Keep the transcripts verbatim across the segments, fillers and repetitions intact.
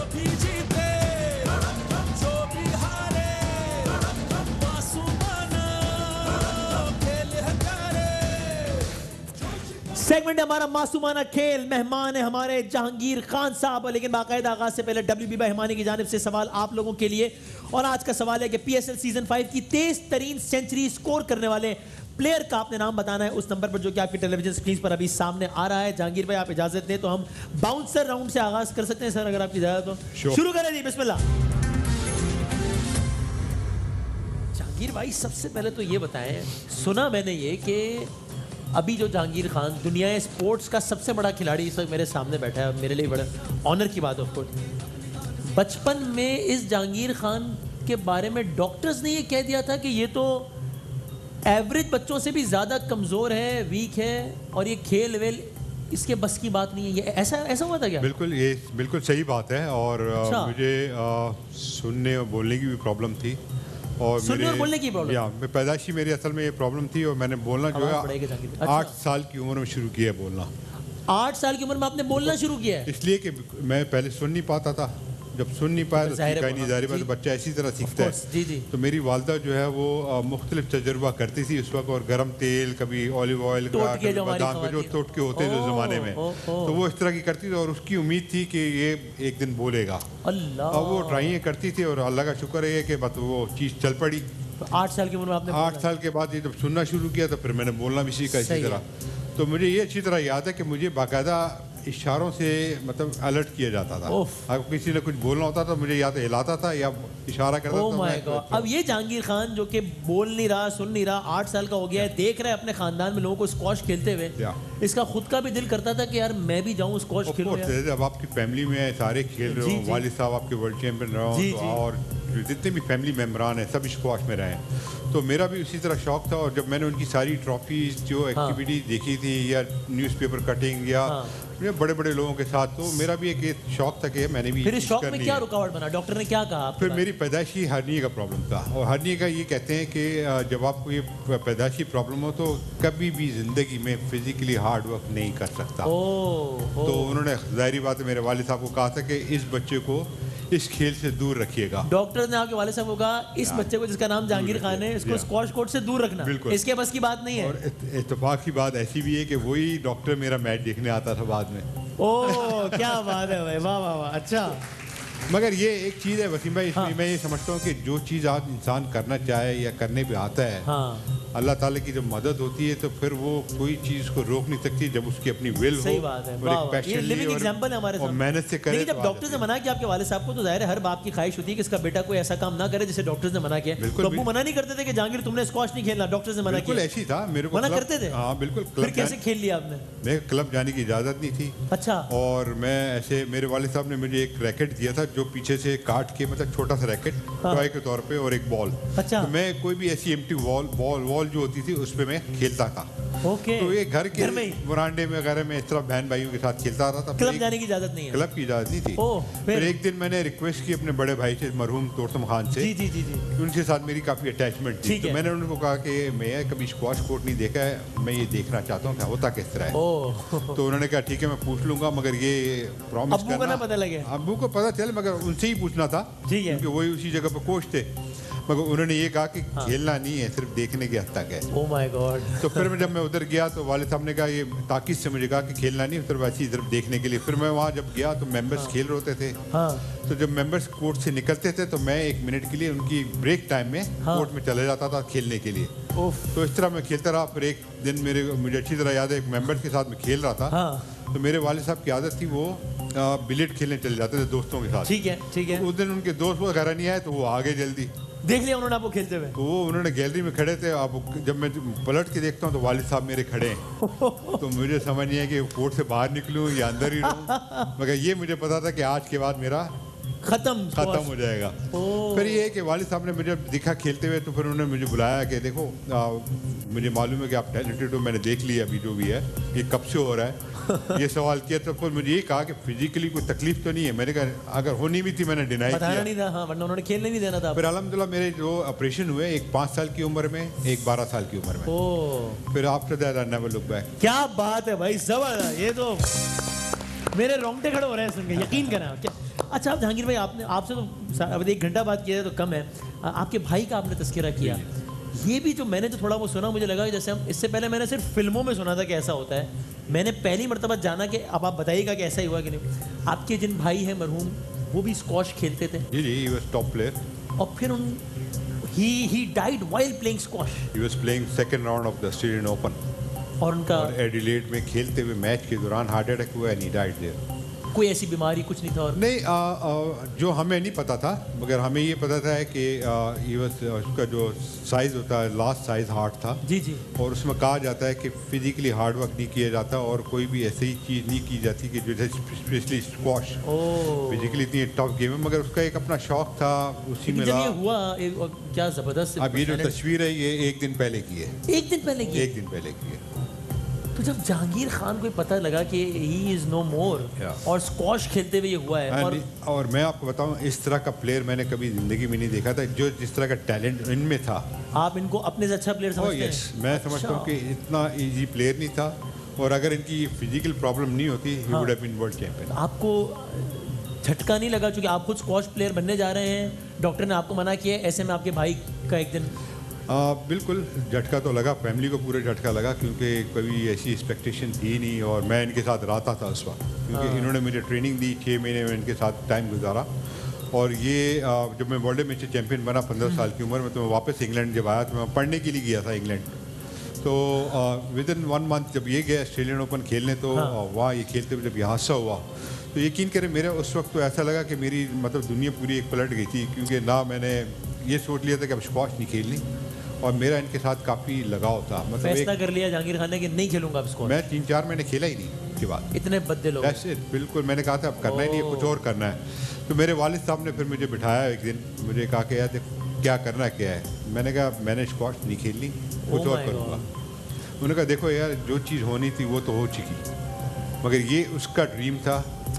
भी जीते जो भी हारे मासूमाना खेल है प्यारे। सेगमेंट हमारा मासूमाना खेल। मेहमान है हमारे जहांगीर खान साहब, लेकिन बाकायदा आगाज से पहले डब्ल्यू बी मेहमानी की जानिब से सवाल आप लोगों के लिए। और आज का सवाल है कि पीएसएल सीजन फाइव की तेज तरीन सेंचुरी स्कोर करने वाले प्लेयर का आपने नाम बताना है उस नंबर पर जो कि आपकी टेलीविजन स्क्रीन पर अभी सामने आ रहा है। जहांगीर भाई आप इजाजत दें तो हम बाउंसर राउंड से आगाज कर सकते हैं सर, अगर आपकी इजाजत हो। शुरू करें जी, बिस्मिल्लाह। जहांगीर भाई सबसे पहले तो ये बताएं, सुना मैंने ये कि अभी जो जहांगीर खान दुनिया स्पोर्ट्स का सबसे बड़ा खिलाड़ी इस वक्त मेरे सामने बैठा है, मेरे लिए बड़ा ऑनर की बात है ऑफ कोर्स। बचपन में इस जहांगीर खान के बारे में डॉक्टर्स ने ये कह दिया था कि ये तो एवरेज बच्चों से भी ज़्यादा कमज़ोर है, वीक है, और ये खेल वेल इसके बस की बात नहीं है। ये ऐसा ऐसा हुआ था क्या? बिल्कुल, ये बिल्कुल सही बात है। और अच्छा। मुझे आ, सुनने और बोलने की भी प्रॉब्लम थी। और सुनने और बोलने की प्रॉब्लम? या मैं पैदाइशी मेरी असल में ये प्रॉब्लम थी और मैंने बोलना जो है अच्छा। आठ साल की उम्र में शुरू किया बोलना। आठ साल की उम्र में आपने बोलना शुरू किया है? इसलिए कि मैं पहले सुन नहीं पाता था, जब सुन नहीं पाया तो सीखा ही नहीं, जारी बात बच्चा इसी तरह सीखता है। जी जी। तो मेरी वालदा जो है वो मुख्तलिफ तजुर्बा करती थी उस वक्त, और गर्म तेल, कभी ऑलिव ऑयल का, बादाम के जो टोटके होते थे उस जमाने में, तो वो इस तरह की करती थी और उसकी उम्मीद थी कि ये एक दिन बोलेगा। अल्लाह। और वो ट्राइयाँ करती थी और अल्लाह का शुक्र है कि बस वो चीज़ चल पड़ी। तो आठ साल की उम्र में आपने आठ साल के बाद ये जब सुनना शुरू किया तो फिर मैंने बोलना भी सीखा इसी तरह। तो मुझे ये अच्छी तरह याद है कि मुझे बाकायदा इशारों से मतलब अलर्ट किया जाता था। अगर किसी ने कुछ बोलना होता था मुझे या तो हिलाता था या इशारा करता oh था। तो अब ये जहांगीर खान जो कि बोल नहीं रहा, सुन नहीं रहा, आठ साल का हो गया है, देख रहा है अपने खानदान में लोगों को स्क्वॉश खेलते हुए, इसका खुद का भी दिल करता था कि यार मैं भी जाऊं स्क्वॉश खेलूं। जब आपकी फैमिली में सारे खेल रहे हो, वालिद साहब आपके वर्ल्ड चैंपियन रहे हो और जितने भी फैमिली मेम्बरान हैं सब स्क्वॉश में रहे हैं, तो मेरा भी उसी तरह शौक था। और जब मैंने उनकी सारी ट्रॉफीज जो एक्टिविटीज देखी थी या न्यूज़पेपर कटिंग या बड़े बड़े लोगों के साथ, तो मेरा भी एक शौक था कि मैंने भी। फिर इस शौक में क्या रुकावट बना? डॉक्टर ने क्या कहा? फिर मेरी पैदाइशी हार्निया का प्रॉब्लम था, और हार्निया का ये कहते हैं कि जब आपको ये पैदाइशी प्रॉब्लम हो तो कभी भी जिंदगी में फिजिकली हार्ड वर्क नहीं कर सकता। ओ, ओ। तो उन्होंने जाहिर बात है मेरे वालिद साहब को कहा था कि इस बच्चे को इस खेल से दूर रखिएगा। डॉक्टर ने आपके वाले साहब को कहा इस बच्चे को जिसका नाम जहांगीर खान है इसको स्क्वॉश कोर्ट से दूर रखना, इसके बस की बात नहीं है। और इत्तेफाक की बात ऐसी भी है कि वही डॉक्टर मेरा मैच देखने आता था बाद में। ओह क्या बात है भाई, वाह वाह वाह। अच्छा, मगर ये एक चीज़ है वसीम भाई, इसमें हाँ। मैं ये समझता हूँ कि जो चीज़ आज इंसान करना चाहे या करने पे आता है, हाँ। अल्लाह ताला की जब मदद होती है तो फिर वो कोई चीज़ को रोक नहीं सकती जब उसकी अपनी विल हो। सही बात है, और एक ये लिविंग एग्जांपल है हमारे सामने, मेहनत से करे। जब डॉक्टर ने मना किया आपके वाले साहब को, तो जाहिर है हर बाप की ख्वाहिश होती है कि इसका बेटा कोई ऐसा काम ना करे जिसे डॉक्टर्स ने मना किया। तो अब्बू मना नहीं करते थे कि जहांगीर तुमने स्क्वॉश नहीं खेलना, डॉक्टर्स ने मना किया? ऐसी था, मेरे को मना करते थे। हाँ बिल्कुल। फिर कैसे खेल लिया आपने? मेरे क्लब जाने की इजाज़त नहीं थी। अच्छा। और मैं ऐसे, मेरे वालिद साहब ने मुझे एक रैकेट दिया था जो पीछे से काट के, मतलब छोटा सा रैकेट टॉय के तौर पे, और एक बॉल। अच्छा। तो मैं कोई भी ऐसी एम्प्टी वॉल बॉल वॉल जो होती थी उस पे मैं खेलता था। ओके। तो ये घर के मुरांडे में वगैरह में इस तरह बहन भाइयों के साथ खेलता रहा था। क्लब जाने की इजाजत नहीं है? क्लब की इजाजत नहीं थी। ओह, फिर एक दिन मैंने रिक्वेस्ट की अपने बड़े भाई से, मरहूम तोरतम खान से। जी जी जी जी। उनके साथ मेरी काफ़ी अटैचमेंट थी, तो मैंने उनको कहा कि मैं कभी स्क्वॉश कोर्ट नहीं देखा है, मैं ये देखना चाहता हूँ कि होता किस तरह है। तो उन्होंने कहा ठीक है मैं पूछ लूंगा, मगर ये प्रॉमिस करना। अब्बू को ना पता लगे? अब्बू को पता चले, मगर उनसे ही पूछना था क्योंकि वही उसी जगह पर कोच थे। मगर उन्होंने ये कहा कि हाँ। खेलना नहीं है, सिर्फ देखने के हद तक है। Oh my God. तो फिर जब मैं उधर गया तो वाले साहब ने कहा, ये ताकीद से मुझे कहा कि खेलना नहीं, सिर्फ ऐसी सिर्फ देखने के लिए। फिर मैं वहाँ जब गया तो मेंबर्स हाँ। खेल रहे होते थे। हाँ। तो जब मेंबर्स कोर्ट से निकलते थे तो मैं एक मिनट के लिए उनकी ब्रेक टाइम में हाँ। कोर्ट में चले जाता था खेलने के लिए। तो इस तरह मैं खेलता रहा। फिर एक दिन मेरे मुझे अच्छी तरह याद है, एक मेंबर्स के साथ में खेल रहा था। हाँ। तो मेरे वाले साहब की आदत थी वो बिलियर्ड खेलने चले जाते थे दोस्तों के साथ। ठीक है ठीक है। उस दिन उनके दोस्त वगैरह नहीं आए तो वो आ गए जल्दी। देख लिया उन्होंने आपको खेलते हुए? तो वो उन्होंने गैलरी में खड़े थे। अब जब मैं पलट के देखता हूँ तो वालिद साहब मेरे खड़े हैं। तो मुझे समझ नहीं है कि कोर्ट से बाहर निकलूँ या अंदर ही रहूँ, मगर ये मुझे पता था कि आज के बाद मेरा खत्म खत्म हो जाएगा। फिर ये है कि वालिद साहब ने मुझे दिखा खेलते हुए, तो फिर उन्होंने मुझे बुलाया कि देखो आ, मुझे मालूम है कि आप टैलेंटेड हो, मैंने देख लिया अभी जो भी है, ये कब से हो रहा है। ये सवाल किया तो फिर मुझे ये कहा कि फिजिकली कोई तकलीफ तो नहीं है। मैंने कहा अगर होनी भी थी मैंने डिनाई किया नहीं था। हाँ, वरना उन्होंने खेलने नहीं देना था। फिर अल्हम्दुलिल्लाह मेरे जो ऑपरेशन हुए, एक पाँच साल की उम्र में, एक बारह साल की उम्र में। फिर after that I never look back. क्या बात है भाई, जबरदस्त। ये तो मेरे रोंगटे खड़े हो रहे हैं सुन के, यकीन करें। क्या अच्छा आप जहांगीर भाई आपने आपसे तो अब एक घंटा बात किया है तो कम है, आपके भाई का आपने तस्करा किया, ये भी जो मैंने जो थोड़ा वो सुना मुझे लगा कि जैसे हम इससे पहले मैंने सिर्फ फिल्मों में सुना था कि ऐसा होता है, मैंने पहली मरतबा जाना कि अब आप बताइएगा कि ऐसा ही हुआ कि नहीं। आपके जिन भाई हैं मरहूम वो भी स्क्वॉश खेलते थे? जी जी, ही वाज टॉप प्लेयर। और फिर उन he he died while playing squash. He was playing second round of the Australian Open और उनका और एडिलेड में खेलते हुए मैच के दौरान हार्ट अटैक हुआ एंड ही डाइड देयर। कोई ऐसी बीमारी कुछ नहीं था? और नहीं आ, आ, जो हमें नहीं पता था, मगर हमें ये पता था कि ये उसका जो साइज़ होता है लास्ट साइज़ हार्ट था। जी जी। और उसमें कहा जाता है कि फिजिकली हार्ड वर्क नहीं किया जाता और कोई भी ऐसी चीज़ नहीं की जाती कि जो स्पेशली स्क्वॉश फिजिकली इतनी टफ गेम है, मगर उसका एक अपना शौक था उसी में। जब ये हुआ एक, क्या ज़बरदस्त। अब ये जो तस्वीर है ये एक दिन पहले की है। एक दिन पहले की? एक दिन पहले की है। तो जब जहांगीर खान को पता लगा कि ही इज नो मोर और स्क्वॉश खेलते हुए ये हुआ है, और, और मैं आपको बताऊं इस तरह का प्लेयर मैंने कभी जिंदगी में नहीं देखा था, जो जिस तरह का टैलेंट इनमें था। आप इनको अपने से अच्छा प्लेयर समझते हैं? yes, मैं अच्छा। समझता हूं कि इतना इजी प्लेयर नहीं था, और अगर इनकी फिजिकल प्रॉब्लम नहीं होती he would have been world champion. आपको झटका नहीं लगा क्योंकि आप खुद स्क्वॉश प्लेयर बनने जा रहे हैं, डॉक्टर ने आपको मना किया, ऐसे में आपके भाई का एक दिन? आ, बिल्कुल झटका तो लगा, फैमिली को पूरे झटका लगा, क्योंकि कभी ऐसी एक्सपेक्टेशन थी नहीं और मैं इनके साथ रहता था उस वक्त, क्योंकि इन्होंने मुझे ट्रेनिंग दी, छः महीने में इनके साथ टाइम गुजारा। और ये आ, जब मैं वर्ल्ड में चैंपियन बना पंद्रह साल की उम्र में, तो मैं वापस इंग्लैंड जब आया तो मैं पढ़ने के लिए गया था इंग्लैंड। तो विद इन वन मंथ जब ये गया ऑस्ट्रेलियन ओपन खेलने, तो वहाँ ये खेलते हुए जब ये हादसा हुआ तो यकीन करें मेरा उस वक्त तो ऐसा लगा कि मेरी मतलब दुनिया पूरी एक पलट गई थी, क्योंकि ना मैंने ये सोच लिया था कि अब स्क्वॉश नहीं खेलनी, और मेरा इनके साथ काफ़ी लगाव था। मतलब फैसला कर लिया जहांगीर खान ने कि नहीं खेलूंगा अब स्क्वॉश। मैं तीन चार महीने खेला ही नहीं उसके बाद। इतने बदले लोग? बिल्कुल, मैंने कहा था अब करना ही नहीं है, कुछ और करना है। तो मेरे वालिद साहब ने फिर मुझे बिठाया एक दिन, मुझे कहा कि यार देखो क्या करना क्या है। मैंने कहा मैंने स्क्वॉश नहीं खेलनी, कुछ और करूँगा। उन्होंने कहा देखो यार जो चीज़ होनी थी वो तो हो चुकी, मगर ये उसका ड्रीम था,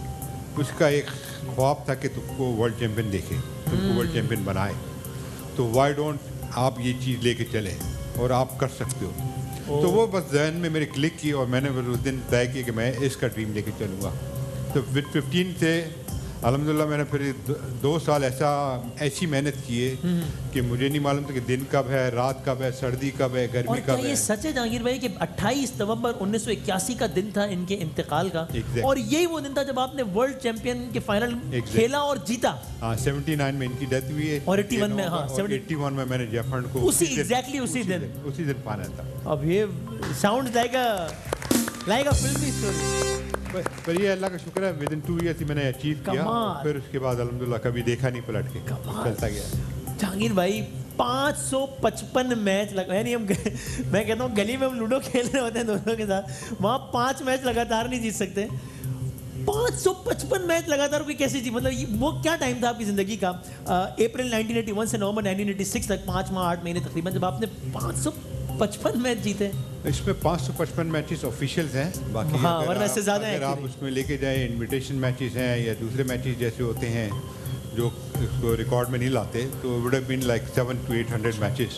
उसका एक ख्वाब था कि तुमको वर्ल्ड चैंपियन देखे, तुमको वर्ल्ड चैंपियन बनाए, तो वाई डोंट आप ये चीज़ लेके चले और आप कर सकते हो। तो वो बस जहन में मेरे क्लिक की और मैंने उस दिन तय किया कि मैं इसका ड्रीम लेके चलूँगा। तो विद फिफ्टीन से अल्हम्दुलिल्लाह मैंने फिर दो, दो साल ऐसा ऐसी मेहनत की है कि मुझे नहीं मालूम था कि दिन कब है, रात कब है, सर्दी कब है, गर्मी कब है। ये सच है जहांगीर भाई कि अट्ठाईस नवंबर उन्नीस सौ इक्यासी का दिन था इनके इंतकाल का, और यही वो दिन था जब आपने वर्ल्ड चैंपियन के फाइनल खेला और जीता? हाँ, सेवेंटी नाइन में इनकी डेथ हुई है और एटी वन में, हाँ एटी वन में मैंने जफर को उसी एग्जैक्टली उसी दिन उसी दिन पाना था। अब ये sound like a like a filmi story. पर ये अल्लाह का शुक्र है विद इन टू ईयर्स मैंने अचीव किया, फिर उसके बाद अल्हम्दुलिल्लाह कभी देखा नहीं पलट के, चलता गया। जहांगीर भाई पाँच सौ पचपन मैच लगा, यानी हम मैं कहता हूँ गली में हम लूडो खेल रहे होते हैं दोस्तों के साथ, वहाँ पाँच मैच लगातार नहीं जीत सकते। पाँच सौ पचपन मैच लगातार कोई कैसी चीज, मतलब वो क्या टाइम था आपकी ज़िंदगी का? अप्रैल नाइनटीन एटी वन से नवंबर नाइनटीन एटी सिक्स तक पाँच माह आठ महीने तकरीबन, जब आपने पाँच सौ पचपन मैच जीते। इसमें पाँच सौ पचपन मैचेस ऑफिशियल्स हैं, बाकी हाँ, वरना इससे ज़्यादा अगर आप उसमें लेके जाएं इनविटेशन मैचेस हैं या दूसरे मैचेस जैसे होते हैं जो इसको रिकॉर्ड में नहीं लाते, तो would have been like seven two eight hundred matches.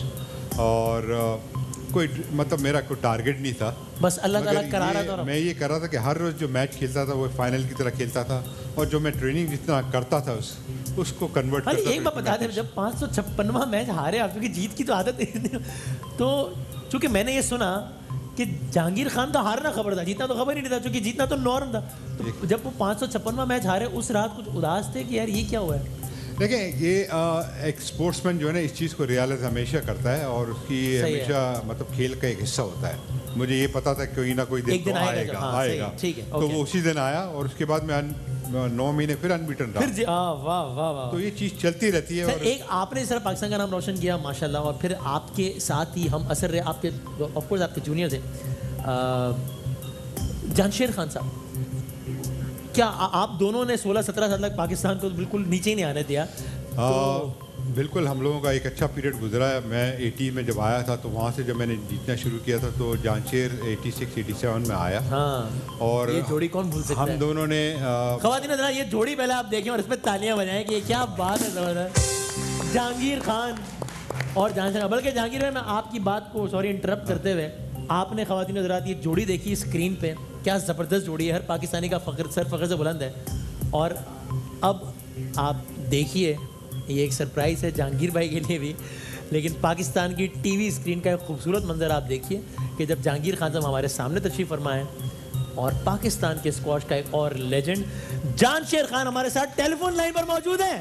और uh, कोई मतलब मेरा कोई टारगेट नहीं था, बस अल्लाह ताला करा रहा था। मैं ये कर रहा था कि हर रोज़ जो मैच खेलता था वो फाइनल की तरह खेलता था, और जो मैं ट्रेनिंग जितना करता था उस उसको कन्वर्ट करता था। एक बात बता दें, जब पाँच सौ छप्पनवा मैच हारे आप, क्योंकि जीत की तो आदत है, तो चूँकि मैंने ये सुना कि जहांगीर खान तो हारना खबर था, जीतना तो खबर ही नहीं था, क्योंकि जीतना तो नॉर्म था। तो जब वो पाँच सौ छप्पनवा मैच हारे उस रात कुछ उदास थे कि यार ये क्या हुआ है? देखें ये आ, एक स्पोर्ट्समैन जो है ना इस चीज़ को रियलाइज हमेशा करता है, और उसकी हमेशा मतलब खेल का एक हिस्सा होता है। मुझे ये पता था कोई ना कोई दिन, एक दिन तो आएगा, आएगा, हाँ, आएगा। ठीक है, तो वो उसी दिन आया, और उसके बाद मैं नौ महीने फिर अनबीटन रहा। फिर वाह वाह वाह। तो ये चीज़ चलती रहती है। और एक आपने सर पाकिस्तान का नाम रोशन किया माशाल्लाह, और फिर आपके साथ ही हम असर रहे, आपके ऑफ कोर्स आपके जूनियर थे जहांगीर खान साहब। क्या आ, आप दोनों ने सोलह सत्रह साल तक पाकिस्तान को बिल्कुल नीचे ही नहीं आने दिया? आ, तो बिल्कुल हम लोगों का एक अच्छा पीरियड गुजरा है। मैं एटी में जब आया था तो वहाँ से जब मैंने जीतना शुरू किया था तो Jahangir eighty six eighty seven में आया। हाँ, और ये जोड़ी कौन भूल सकता हम है? दोनों ने ख़वातीन हज़रात ये जोड़ी पहले आप देखें और इस पर तालियां बजाएं कि क्या बात है ज़बरदस्त। जहांगीर खान और जहांगीर, बल्कि जहांगीर भाई मैं आपकी बात को सॉरी इंटरप्ट करते हुए, आपने ख़वातीन हज़रात ये जोड़ी देखी स्क्रीन पे, क्या ज़बरदस्त जोड़ी है, हर पाकिस्तानी का फ़ख्र सर फ़ख्र से बुलंद है। और अब आप देखिए, ये एक सरप्राइज़ है जहांगीर भाई के लिए भी, लेकिन पाकिस्तान की टीवी स्क्रीन का एक खूबसूरत मंजर आप देखिए कि जब जहांगीर खान साहब हमारे सामने तशरीफ़ फरमाएं और पाकिस्तान के स्क्वॉश का एक और लेजेंड जानशेर खान हमारे साथ टेलीफोन लाइन पर मौजूद है।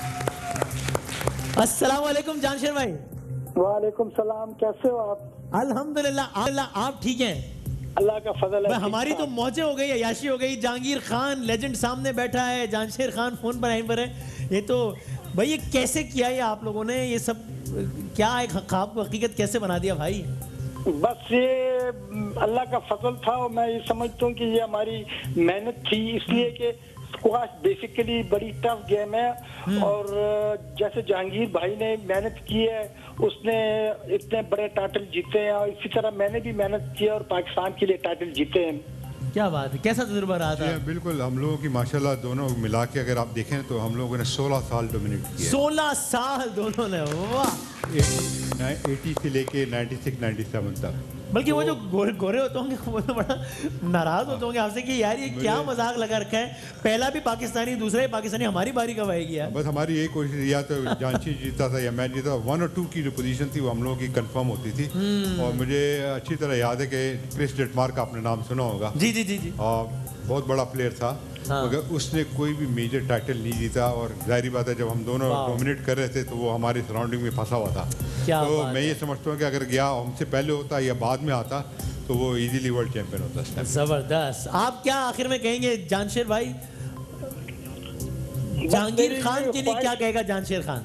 अस्सलाम वालेकुम जानशेर भाई। वालेकुम सलाम, कैसे हो आप? अल्हम्दुलिल्लाह, अल्लाह आप ठीक हैं? अल्लाह का फजल है। हमारी तो मौजें हो गई, अयाशी हो गई। जहांगीर खान लेजेंड सामने बैठा है, जानशेर खान फोन पर लाइन पर है। ये तो भाई ये कैसे किया ये आप लोगों ने, ये सब क्या एक ख्वाब को हकीकत कैसे बना दिया भाई? बस ये अल्लाह का फजल था और मैं ये समझता हूँ कि ये हमारी मेहनत थी, इसलिए कि स्क्वाश बेसिकली बड़ी टफ गेम है और जैसे जहांगीर भाई ने मेहनत की है, उसने इतने बड़े टाइटल जीते हैं और इसी तरह मैंने भी मेहनत की है और पाकिस्तान के लिए टाइटल जीते हैं। क्या बात है, कैसा तजुर्बा रहा था? बिल्कुल, हम लोगों की माशाल्लाह दोनों मिला के अगर आप देखें तो हम लोगों ने सोलह साल डोमिनेट किया। सोलह साल दोनों ने, वाह। अस्सी से लेके छियानवे सत्तानवे तक। बल्कि वो जो गोरे गोरे होते होंगे वो तो बड़ा नाराज होते होंगे आपसे कि यार ये क्या मजाक लगा रखा है, पहला भी पाकिस्तानी दूसरा भी पाकिस्तानी, हमारी बारी कब आएगी यार? बस हमारी यही कोशिश, या तो जानशी जीता था या मैं जीता, वन और टू की जो पोजीशन थी वो हम लोगों की कंफर्म होती थी। और मुझे अच्छी तरह याद है कि क्रिस डेटमार्क का आपने नाम सुना होगा। जी जी जी जी। और बहुत बड़ा प्लेयर था, हाँ। मगर उसने कोई भी मेजर टाइटल नहीं जीता और जाहिर बात है जब हम दोनों डोमिनेट कर रहे थे तो वो हमारी सराउंडिंग में फंसा हुआ था। तो मैं ये समझता हूँ कि अगर गया हमसे पहले होता या बाद में आता तो वो इजीली वर्ल्ड चैंपियन होता। जबरदस्त। आप क्या आखिर में कहेंगे जानशेर भाई? जहांगीर खान के लिए क्या कहेगा जानशेर खान?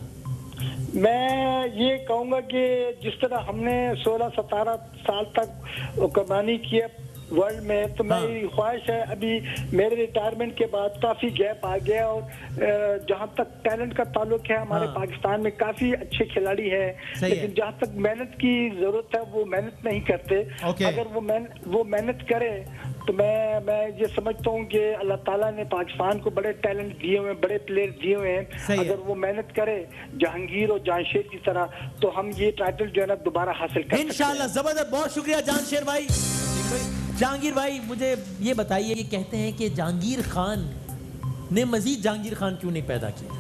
मैं ये कहूँगा कि जिस तरह हमने सोलह सतारह साल तक कमानी की है वर्ल्ड में, तो हाँ। मेरी ख्वाहिश है, अभी मेरे रिटायरमेंट के बाद काफ़ी गैप आ गया और जहाँ तक टैलेंट का ताल्लुक है हमारे हाँ। पाकिस्तान में काफ़ी अच्छे खिलाड़ी हैं, लेकिन जहाँ तक मेहनत की ज़रूरत है वो मेहनत नहीं करते। अगर वो मेहनत वो मेहनत करे तो मैं मैं ये समझता हूँ कि अल्लाह ताला ने पाकिस्तान को बड़े टैलेंट दिए हुए हैं, बड़े प्लेयर दिए हुए हैं। अगर वो मेहनत करे जहांगीर और जानशेर की तरह तो हम ये टाइटल जो है ना दोबारा हासिल कर सकते हैं इंशाल्लाह। जबरदस्त, बहुत शुक्रिया जानशेर भाई। जहांगीर भाई मुझे ये बताइए, ये कहते हैं कि जहांगीर खान ने मजीद जहांगीर खान क्यों नहीं पैदा किया?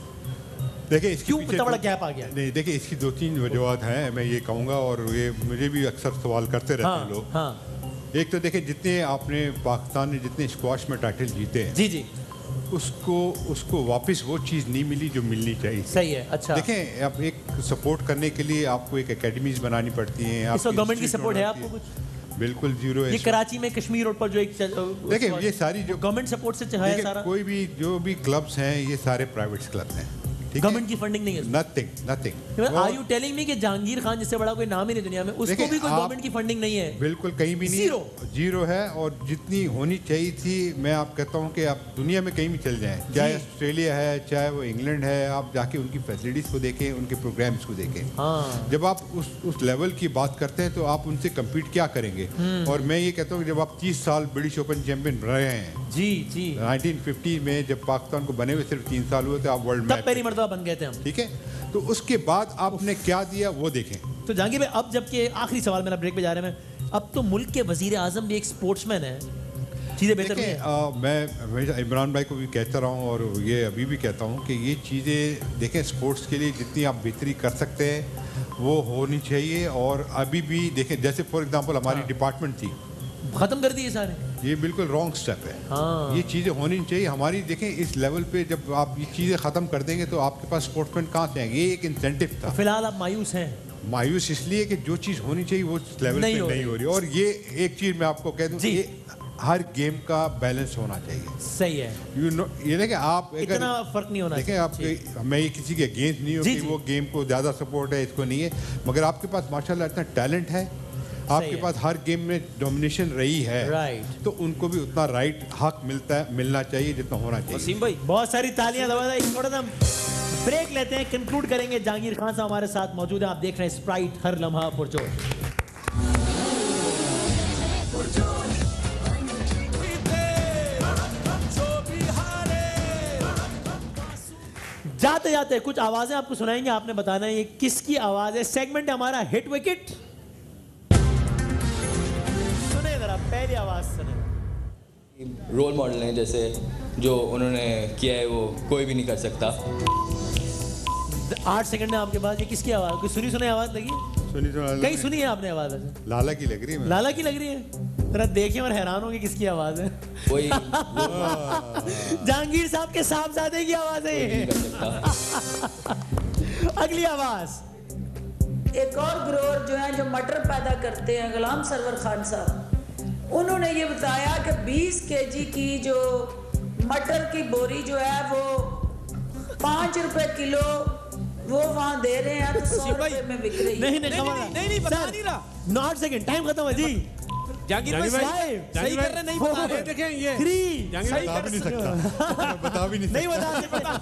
देखिए इसके क्यों इतना बड़ा गैप आ गया? नहीं, देखिए इसकी दो तीन वजूहत हैं, मैं ये कहूँगा और ये मुझे भी अक्सर सवाल करते रहते हैं लोग। हाँ। एक तो देखिए जितने आपने पाकिस्तान ने जितने स्क्वाश में टाइटल जीते हैं, जी जी, उसको उसको वापस वो चीज़ नहीं मिली जो मिलनी चाहिए। सही है। अच्छा देखें, आप एक सपोर्ट करने के लिए आपको एक एकेडमीज बनानी पड़ती हैं। आपको गवर्नमेंट की सपोर्ट है आपको कुछ? बिल्कुल जीरो है। ये कराची में कश्मीर रोड पर जो एक देखिए ये सारी जो गवर्नमेंट सपोर्ट से है सारा, कोई भी जो भी क्लब्स हैं ये सारे प्राइवेट क्लब हैं, गवर्नमेंट की फंडिंग नहीं है। Nothing nothing. Are you telling me कि जहांगीर खान जिससे बड़ा कोई नाम ही नहीं दुनिया में, उसको भी कोई गवर्नमेंट की फंडिंग नहीं है? बिल्कुल कहीं भी नहीं, जीरो जीरो है। और जितनी होनी चाहिए थी, मैं आप कहता हूँ कि आप दुनिया में कहीं भी चल जाएं, चाहे ऑस्ट्रेलिया है चाहे वो इंग्लैंड है, आप जाके उनकी फैसिलिटीज को देखें, उनके प्रोग्राम्स को देखें। हाँ। जब आप उस उस लेवल की बात करते हैं तो आप उनसे कम्पीट क्या करेंगे? और मैं ये कहता हूँ जब आप तीस साल ब्रिटिश ओपन चैंपियन रहे हैं, जी जी नाइनटीन फिफ्टी में जब पाकिस्तान को बने हुए सिर्फ तीन साल हुए थे, आप वर्ल्ड मैच पहली मर्तबा बन गए थे हम, ठीक है। तो उसके बाद आपने क्या दिया वो देखें। तो जहांगीर भाई, अब जबकि आखिरी सवाल मेरा, ब्रेक पे जा रहे हैं, अब तो मुल्क के वजीर आजम भी एक स्पोर्ट्समैन है, चीज़ें बेहतर नहीं है। मैं हमेशा इमरान भाई को भी कहता रहा हूँ और ये अभी भी कहता हूँ कि ये चीज़ें देखें, स्पोर्ट्स के लिए जितनी आप बेहतरी कर सकते हैं वो होनी चाहिए। और अभी भी देखें, जैसे फॉर एग्जांपल हमारी डिपार्टमेंट थी, खत्म कर दिए सारे, ये बिल्कुल रॉन्ग स्टेप है। हाँ। ये चीज़ें होनी चाहिए हमारी। देखें इस लेवल पे जब आप ये चीज़ें ख़त्म कर देंगे तो आपके पास स्पोर्ट्समैन कहाँ से आएंगे? ये एक इंसेंटिव था। फिलहाल आप मायूस हैं? मायूस इसलिए कि जो चीज़ होनी चाहिए वो लेवल पे नहीं हो रही। और ये एक चीज़ मैं आपको कह दूँ, ये हर गेम का बैलेंस होना चाहिए। सही है। यू नो, ये ना कि आप इतना फर्क नहीं होना देखें, आप मैं ये किसी के अगेंस्ट नहीं हूँ कि वो गेम को ज़्यादा सपोर्ट है, इसको नहीं है, मगर आपके पास माशाल्लाह इतना टैलेंट है, आपके पास हर गेम में डोमिनेशन रही है, राइट, तो उनको भी उतना राइट हक मिलता है, मिलना चाहिए जितना होना चाहिए। वसीम भाई बहुत सारी तालियां दबा, थोड़ा सा ब्रेक लेते हैं, कंक्लूड करेंगे। जहांगीर खान साहब हमारे साथ मौजूद है, आप देख रहे हैं स्प्राइट, हर लम्हा पुरजोश। जाते जाते कुछ आवाजें आपको सुनाएंगे, आपने बताना है ये किसकी आवाज है। सेगमेंट है हमारा हिट विकेट। सुने जरा पहली आवाज सुने। रोल मॉडल हैं, जैसे जो उन्होंने किया है वो कोई भी नहीं कर सकता। आठ सेकंड है आपके पास। ये किसकी आवाज़? कोई सुनी सुनी आवाज़ लगी? सुनी सुनी कहीं सुनी है आपने आवाज़? लाला की लग रही है। लाला की लग रही है? जरा देखिए और हैरान होंगे किसकी आवाज़ है। कोई जहांगीर साहब के साहबजादे की आवाज़ है ये। अगली आवाज़। एक और ग्रोअर जो है जो मटर पैदा करते हैं, गुलाम सरवर खान साहब, उन्होंने ये बताया कि बीस केजी की जो मटर की बोरी जो है वो पाँच रुपए किलो वो वहाँ दे रहे हैं, तो सौ रुपए में बिक रही है। नहीं नहीं नहीं नहीं बता नहीं रहा। नॉट सेकंड, टाइम खत्म है जी। जहांगीर भाई सही कर रहे, नहीं बता रहे। देखें ये थ्री सही बता भी नहीं सकता, बता भी नहीं नहीं बता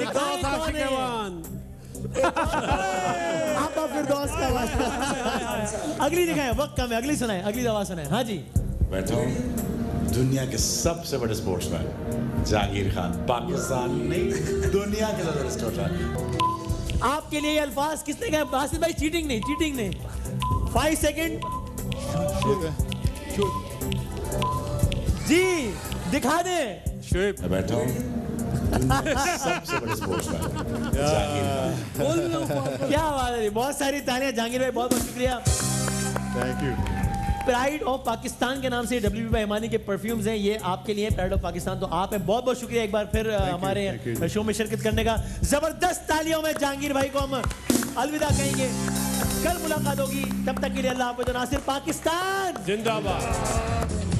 आप फिर दोस्त का। अगली दिखाएं, वक्त कम है, अगली सुनाएं, अगली आवाज सुनाएं। हाँ जी। बैठा हूँ दुनिया के सबसे बड़े स्पोर्ट्समैन जहांगीर खान, पाकिस्तान नहीं दुनिया के सबसे बड़े स्पोर्ट्समैन। आपके लिए ये अल्फाज किसने कहा? बासित भाई चीटिंग नहीं, चीटिंग नहीं। फाइव सेकेंड जी दिखा दे। मैं बैठा हूँ दुनिया के सबसे बड़े स्पोर्ट्समैन जहांगीर खान। क्या बात है, बहुत सारी तालियां जहांगीर भाई, बहुत बहुत शुक्रिया। Thank you. Pride of Pakistan के नाम से डब्ल्यू बी हिमानी के परफ्यूम्स हैं, ये आपके लिए प्राइड ऑफ पाकिस्तान। तो आप हैं, बहुत बहुत शुक्रिया एक बार फिर हमारे शो में शिरकत करने का। जबरदस्त तालियों में जहांगीर भाई को हम अलविदा कहेंगे। कल मुलाकात होगी, तब तक के लिए अल्लाह हाफ़िज़। नासिर पाकिस्तान जिंदाबाद।